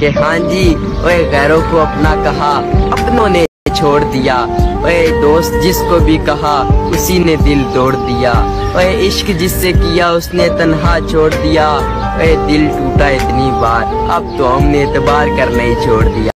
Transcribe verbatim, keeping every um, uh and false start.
कि हाँ जी, ओए गैरों को अपना कहा, अपनों ने छोड़ दिया। ओए दोस्त जिसको भी कहा, उसी ने दिल तोड़ दिया। ओए इश्क जिससे किया, उसने तन्हा छोड़ दिया। ओए दिल टूटा इतनी बार, अब तो हमने एतबार करना ही छोड़ दिया।